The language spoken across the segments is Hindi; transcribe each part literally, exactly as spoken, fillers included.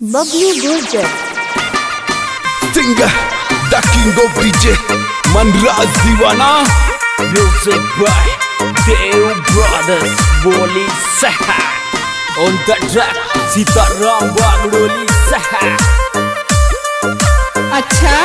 Bablu Gurjar singer the king of DJ Manraj Deewana music by Dev brothers बोली सहा on the track Sitaram Bagdoli सहा। अच्छा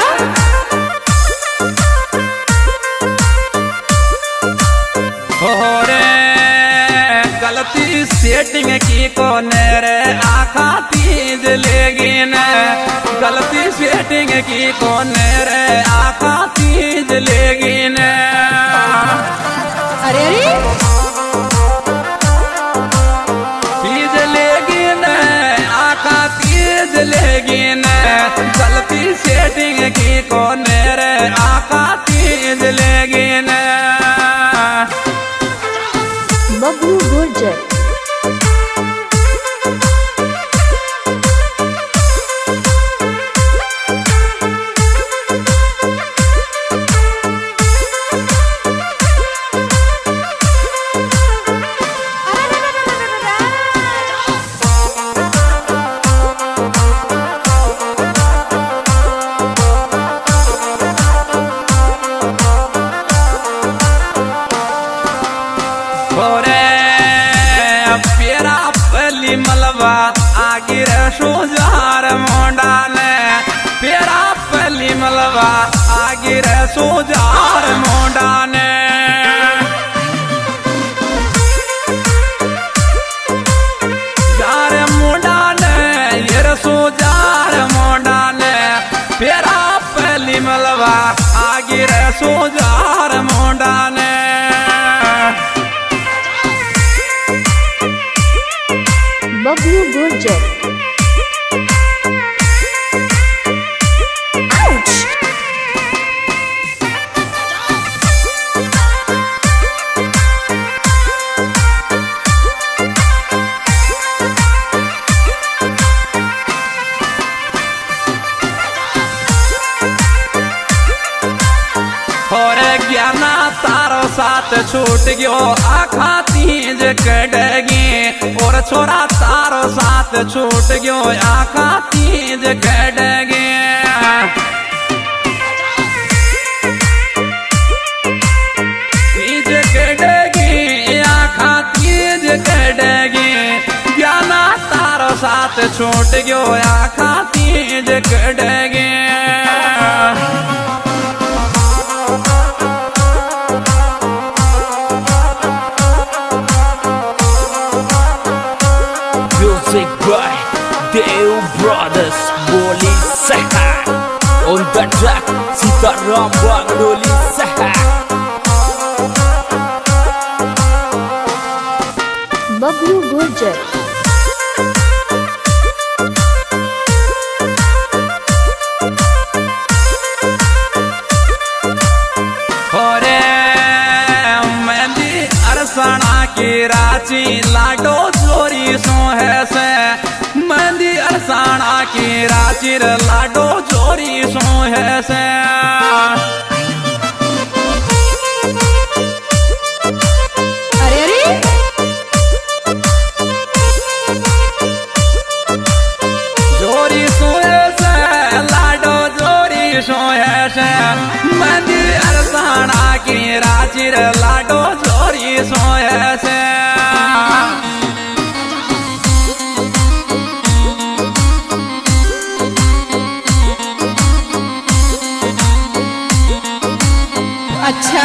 हो रे गलती सेटिंग की कोने रे आखा तीज लेगी न गलती सेटिंग की कोने रे आखा तीज लेगी न। अरे अरे तीज लेगी न आखा तीज लेगी न गलती सेटिंग की कोने रे आखा तीज लेगी न। बबलू गुर्जर मलबा आगे सोजार मोडा ने पेरा पली मलबा आगे सोजार मोडा ने जार मोडा ने ये सोजार मोडा ने पेरा पली मलबा आगे सोजार मोडा ने। बबलू गुर्जर और ज्ञाना तारो साथ छूट गयो आखा तीज कटगी और छोरा तारो साथ छूट गयो आखा तीज कटगी। तीज कटगी आखा तीज कटगी ज्ञाना तारो साथ छूट गयो आखा तीज कटगी। म्यूजिक बाय देव ब्रदर्स बोली सहा on the track Sitaram Bagdoli सहा। बबलू गुर्जर अरसाना की राची लाडो चोरी सो है से मंदी अरसाना की राची लाडो चोरी सो है से। अरे अरे चोरी सो है से लाडो चोरी सो है से मंदी अरसाना की राची लाडो चोरी सो है से। अच्छा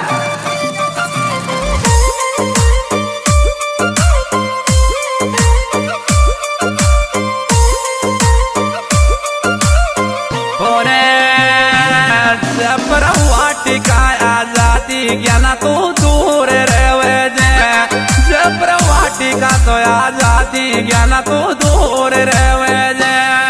वाटिका आजादी ज्ञाना तो दूर रहे जे जब वाटिका तो आजादी ज्ञाना तो दूर रहे जे।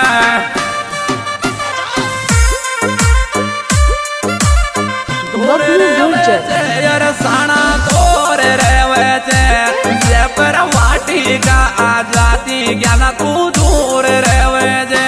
बबलू गुर्जर अरसाना दूर रहे जे जब वाटिका आजादी ज्ञाना तो दूर रहे जे।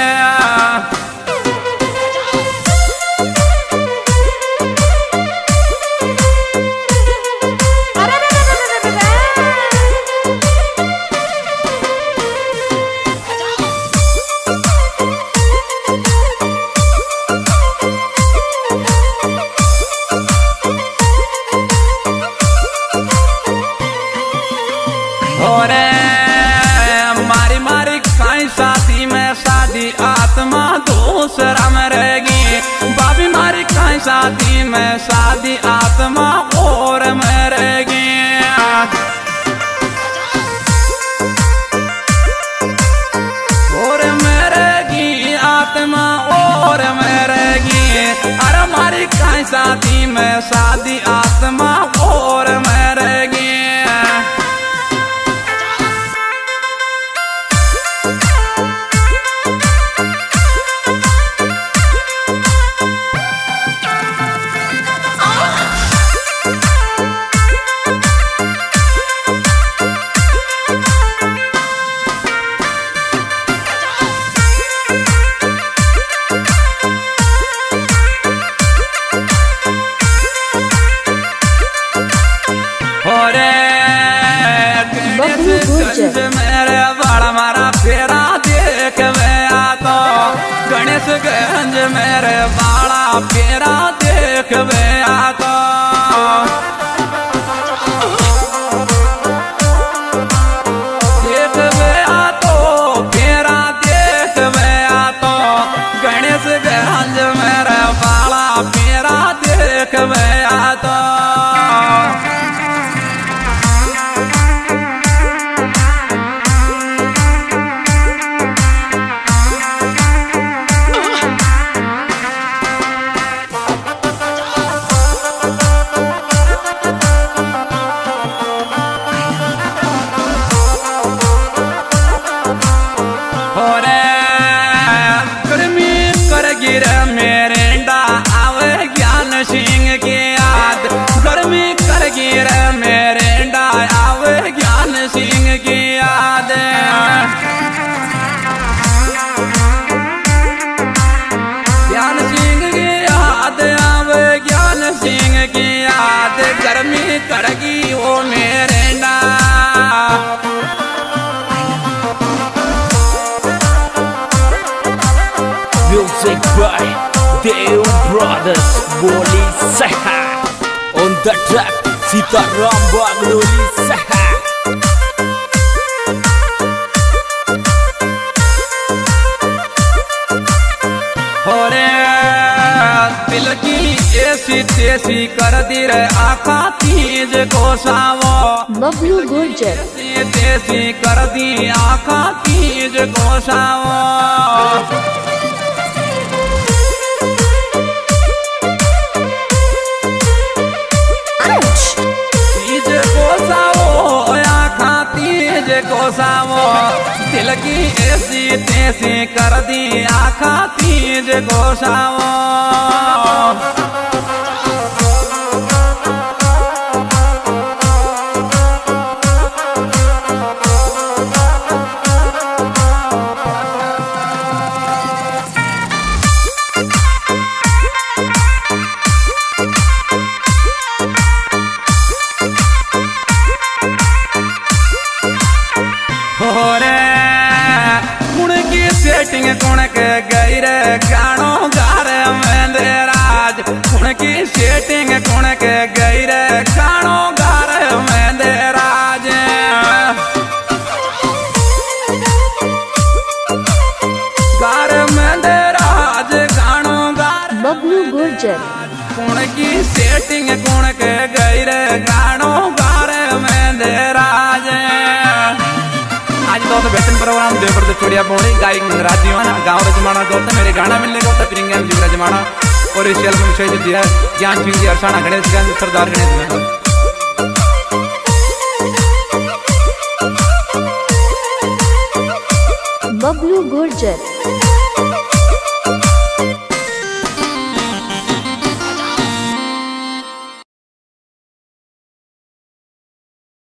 शर्म रहेगी। बाबी मारी कहीं शादी में शादी आत्मा और में रहेगी। और में रहेगी आत्मा और में रहेगी। अरे मारी कहीं शादी में शादी आत्मा और में रहेगी। गंज मेरे बड़ा मारा फेरा देख आ तो गणेश गंज मेरे बड़ा फेरा देख आ तो देख आ तो फेरा देख आ तो गणेश गंज मेरे बड़ा फेरा देख आ तो मेरेंडा आवे ज्ञान सिंह की याद। गर्मी कर गिर मेरेंडा आवे ज्ञान सिंह की याद। ज्ञान सिंह की याद आवे ज्ञान सिंह की याद। गर्मी करगी वो मेरेंडा। Music by Deo Brothers Boli Saha. On the track Sitaram Bangloli Saha. होरे दिल की ऐसी तेसी कर दी रे आखा तीज को सावो। बबलू गुर्जर ऐसी तेसी कर दी आखा तीज को सावो। गोसावो दिल की ऐसी तैसी कर दी आखा तीज गोसावो। सेटिंग कुण के गई रे गानो गार में राज। कुण की सेटिंग कुण के गई रे गानो गार में राज। गार में राज गानो गार बबलू गुर्जर। कुण की सेटिंग कुण के गई रे गानो गार में राज। आज तो बेहतरीन प्रोग्राम देवपुर से चुड़िया बोणी गायक राज दीवाना गाँव रजमाना दोस्त मेरे गाना मिलने का होता प्रियंका जी रजमाना और इस एल्बम विषय से दिया ज्ञान सिंह जी अरसाना गणेश गंज सरदार गणेश बबलू गुर्जर।